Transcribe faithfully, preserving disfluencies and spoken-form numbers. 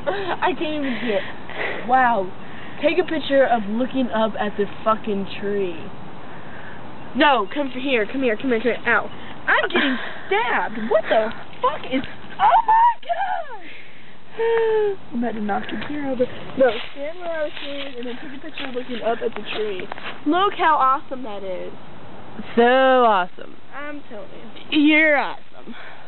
I can't even see it. Wow. Take a picture of looking up at the fucking tree. No, come for here. Come here. Come here. Come here. Ow. I'm getting stabbed. What the fuck is... Oh my god! I'm about to knock your ear over. No, stand where I was standing and then take a picture of looking up at the tree. Look how awesome that is. So awesome. I'm telling you. You're awesome.